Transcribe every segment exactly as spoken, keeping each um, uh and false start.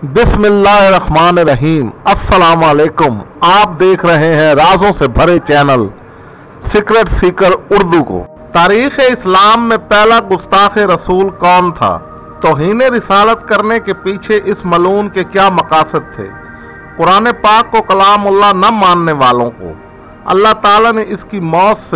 बिस्मिल्लाहिर्रहमानिर्रहीम। अस्सलाम वालेकुम। आप देख रहे हैं राजों से भरे चैनल सीक्रेट सीकर उर्दू को। तारीख इस्लाम में पहला गुस्ताख रसूल कौन था? तौहीन रिसालत करने के पीछे इस मलून के क्या मकासद थे? कुरान पाक को कलामुल्लाह न मानने वालों को अल्लाह ताला ने इसकी मौत से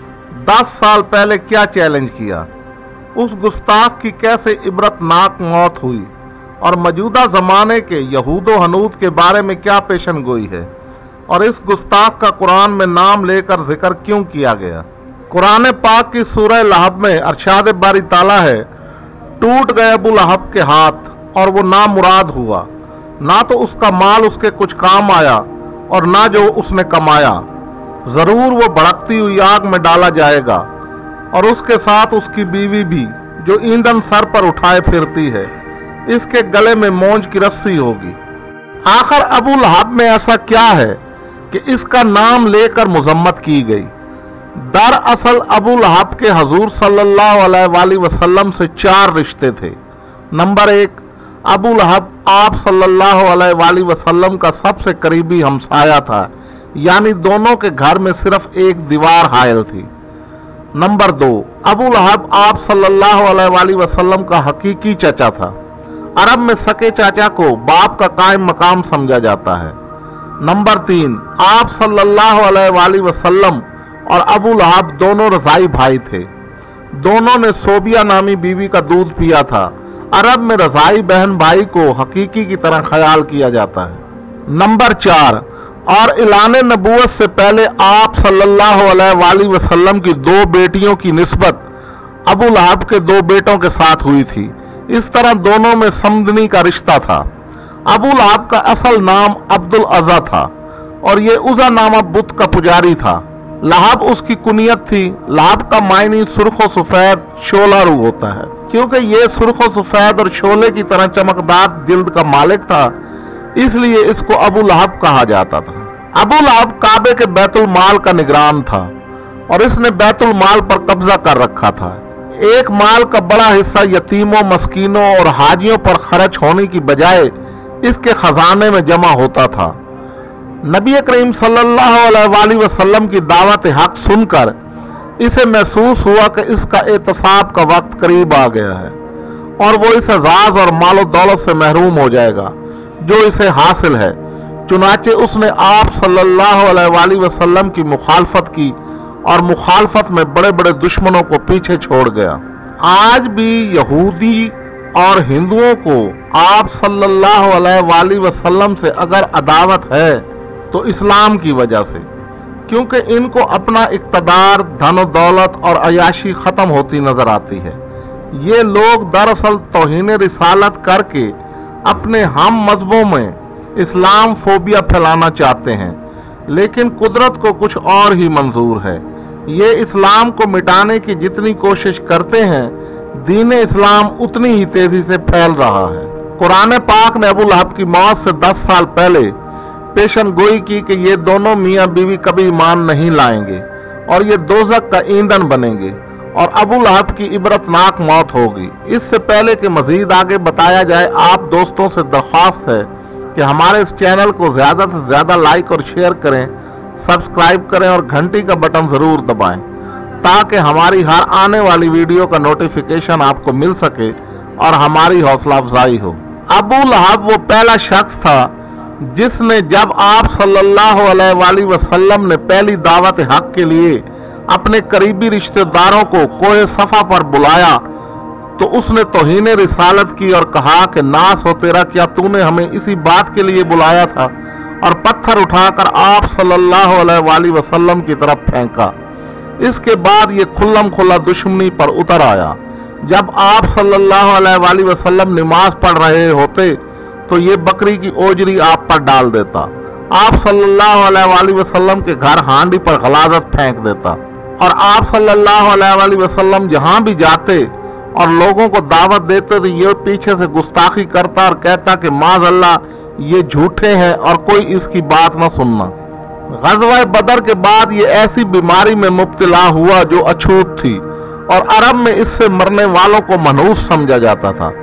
दस साल पहले क्या चैलेंज किया? उस गुस्ताख की कैसे इबरतनाक मौत हुई और मौजूदा ज़माने के यहूद हनूद के बारे में क्या पेशन गोई है और इस गुस्ताख का कुरान में नाम लेकर जिक्र क्यों किया गया? कुरान पाक की सूरह लहब में अरशाद बारी ताला है, टूट गए अबू लहब के हाथ और वो ना मुराद हुआ, ना तो उसका माल उसके कुछ काम आया और ना जो उसने कमाया। ज़रूर वो भड़कती हुई आग में डाला जाएगा और उसके साथ उसकी बीवी भी, जो ईंधन सर पर उठाए फिरती है। इसके गले में मौज की रस्सी होगी। आखिर अबू लहब में ऐसा क्या है कि इसका नाम लेकर मुजम्मत की गई? दरअसल अबू लहब के हजूर सल्लल्लाहु अलैहि वसल्लम से चार रिश्ते थे। नंबर एक, अबू लहब आप सल्लल्लाहु अलैहि वसल्लम का सबसे करीबी हमसाया था, यानी दोनों के घर में सिर्फ एक दीवार हायल थी। नंबर दो, अबू लहब आप सल्लल्लाहु अलैहि वसल्लम का हकीकी चाचा था। अरब में सके चाचा को बाप का कायम मकाम समझा जाता है। नंबर तीन, आप सल्लल्लाहु अलैहि वसल्लम और अबू लहब दोनों रज़ाई भाई थे। दोनों ने सोबिया नामी बीवी का दूध पिया था। अरब में रज़ाई बहन भाई को हकीकी की तरह ख्याल किया जाता है। नंबर चार, और इलाने नबूवत से पहले आप सल्लल्लाहु अलैहि वसल्लम की दो बेटियों की निस्बत अबू लहब के दो बेटों के साथ हुई थी। इस तरह दोनों में समदनी का रिश्ता था। अबू लहब का असल नाम अब्दुल अज़ा था और ये उज़ा नामा बुत का पुजारी था। लहब उसकी कुनियत थी। लहब का मायनी सुर्ख और सफेद शोला रू होता है। क्योंकि ये सुर्ख और सफेद और शोले की तरह चमकदार जिल्द का मालिक था, इसलिए इसको अबू लहब कहा जाता था। अबू लहब काबे के बैतुल माल का निगरान था और इसने बैतुल माल पर कब्जा कर रखा था। एक माल का बड़ा हिस्सा यतीमों, मस्कीनों और हाजियों पर खर्च होने की बजाय इसके खजाने में जमा होता था। नबी करीम सल्लल्लाहु अलैहि वसल्लम की दावत हक सुनकर इसे महसूस हुआ कि इसका एहतसाब का वक्त करीब आ गया है और वो इस एजाज और मालो दौलत से महरूम हो जाएगा जो इसे हासिल है। चुनाचे उसने आप सल्लल्लाहु अलैहि वसल्लम की मुखालफत की और मुखालफत में बड़े बड़े दुश्मनों को पीछे छोड़ गया। आज भी यहूदी और हिंदुओं को आप सल्लल्लाहु अलैहि वसल्लम से अगर अदावत है तो इस्लाम की वजह से, क्योंकि इनको अपना इक़्तिदार, धन दौलत और अयाशी ख़त्म होती नज़र आती है। ये लोग दरअसल तौहीन रिसालत करके अपने हम मज़हबों में इस्लाम फोबिया फैलाना चाहते हैं, लेकिन कुदरत को कुछ और ही मंजूर है। ये इस्लाम को मिटाने की जितनी कोशिश करते हैं, दीन इस्लाम उतनी ही तेजी से फैल रहा है। कुरान पाक ने अबू लहब की मौत से दस साल पहले पेशन गोई की कि ये दोनों मियाँ बीवी कभी ईमान नहीं लाएंगे और ये दोज़ख का ईंधन बनेंगे और अबू लहब की इबरतनाक मौत होगी। इससे पहले कि मजीद आगे बताया जाए, आप दोस्तों से दरख्वास्त है कि हमारे इस चैनल को ज़्यादा से ज़्यादा लाइक और शेयर करें, सब्सक्राइब करें और घंटी का बटन ज़रूर दबाएं ताकि हमारी हर आने वाली वीडियो का नोटिफिकेशन आपको मिल सके और हमारी हौसला अफजाई हो। अबू लहब वो पहला शख्स था जिसने, जब आप सल्लल्लाहु अलैहि वसल्लम ने पहली दावत हक के लिए अपने करीबी रिश्तेदारों को कोहे सफ़ा पर बुलाया, तो उसने तौहीन रिसालत की और कहा कि नास हो तेरा, क्या तूने हमें इसी बात के लिए बुलाया था? और पत्थर उठाकर आप सल्लल्लाहु अलैहि वसल्लम की तरफ फेंका। इसके बाद ये खुल्लम खुल्ला दुश्मनी पर उतर आया। जब आप सल्लल्लाहु अलैहि वसल्लम नमाज पढ़ रहे होते तो ये बकरी की ओजरी आप पर डाल देता। आप सल्लल्लाहु अलैहि वसल्लम के घर हांडी पर गलाजत फेंक देता और आप सल्लल्लाहु अलैहि वसल्लम जहाँ भी जाते और लोगों को दावत देते तो ये पीछे से गुस्ताखी करता और कहता कि माज़अल्लाह ये झूठे हैं और कोई इसकी बात न सुनना। ग़ज़वा बदर के बाद ये ऐसी बीमारी में मुब्तला हुआ जो अछूत थी और अरब में इससे मरने वालों को मनहूस समझा जाता था।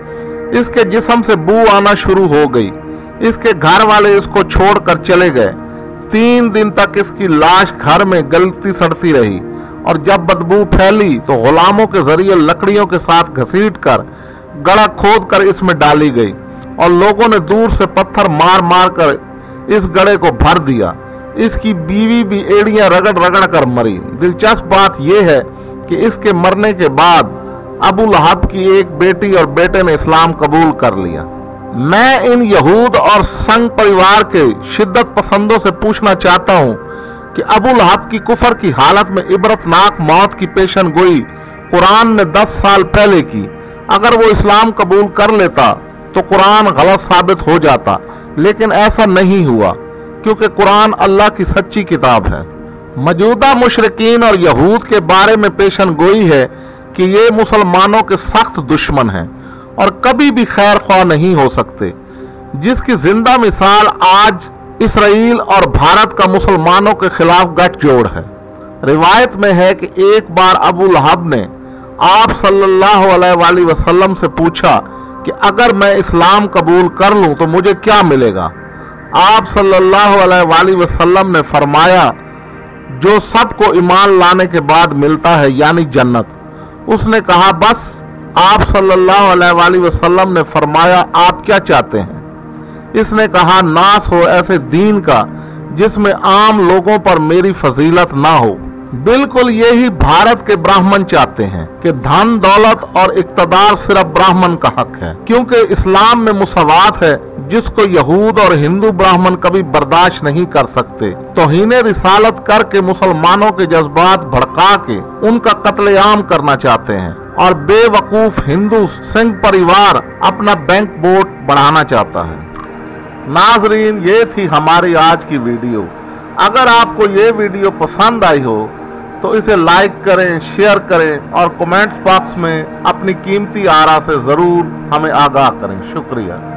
इसके जिस्म से बू आना शुरू हो गई। इसके घर वाले इसको छोड़कर चले गए। तीन दिन तक इसकी लाश घर में गलती सड़ती रही और जब बदबू फैली तो गुलामों के जरिए लकड़ियों के साथ घसीट कर गड़ा खोद कर इसमें डाली गई और लोगों ने दूर से पत्थर मार मार कर इस गड़े को भर दिया। इसकी बीवी भी एड़ियां रगड़ रगड़ कर मरी। दिलचस्प बात यह है कि इसके मरने के बाद अबू लहब की एक बेटी और बेटे ने इस्लाम कबूल कर लिया। मैं इन यहूद और संघ परिवार के शिद्दत पसंदों से पूछना चाहता हूं कि अबू लहब की कुफर की हालत में इबरतनाक मौत की पेशन गोई कुरान ने दस साल पहले की। अगर वो इस्लाम कबूल कर लेता तो कुरान गलत साबित हो जाता, लेकिन ऐसा नहीं हुआ क्योंकि कुरान अल्लाह की सच्ची किताब है। मौजूदा मुशरिकीन और यहूद के बारे में पेशन गोई है कि ये मुसलमानों के सख्त दुश्मन हैं और कभी भी खैर ख्वाह नहीं हो सकते, जिसकी जिंदा मिसाल आज इसराइल और भारत का मुसलमानों के खिलाफ गठजोड़ है। रिवायत में है कि एक बार अबू लहब ने आप सल्लल्लाहु अलैहि वसल्लम से पूछा कि अगर मैं इस्लाम कबूल कर लूं तो मुझे क्या मिलेगा। आप सल्लल्लाहु अलैहि वसल्लम ने फरमाया, जो सबको ईमान लाने के बाद मिलता है, यानी जन्नत। उसने कहा, बस। आप सल्लल्लाहु अलैहि वसल्लम ने फरमाया, आप क्या चाहते हैं? इसने कहा, नाश हो ऐसे दीन का जिसमें आम लोगों पर मेरी फजीलत ना हो। बिल्कुल यही भारत के ब्राह्मण चाहते हैं कि धन दौलत और इक्तदार सिर्फ ब्राह्मण का हक है, क्योंकि इस्लाम में मुसावात है जिसको यहूद और हिंदू ब्राह्मण कभी बर्दाश्त नहीं कर सकते। तौहीने रिसालत करके मुसलमानों के जज्बात भड़का के उनका कत्लेआम करना चाहते हैं और बेवकूफ हिंदू सिंह परिवार अपना बैंक वोट बढ़ाना चाहता है। नाजरीन, ये थी हमारी आज की वीडियो। अगर आपको ये वीडियो पसंद आई हो तो इसे लाइक करें, शेयर करें और कमेंट्स बॉक्स में अपनी कीमती आरा से ज़रूर हमें आगाह करें। शुक्रिया।